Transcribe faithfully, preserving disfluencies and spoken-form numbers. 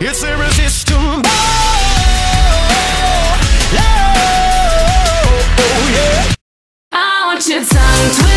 It's irresistible. Oh, yeah. I want your tongue twist.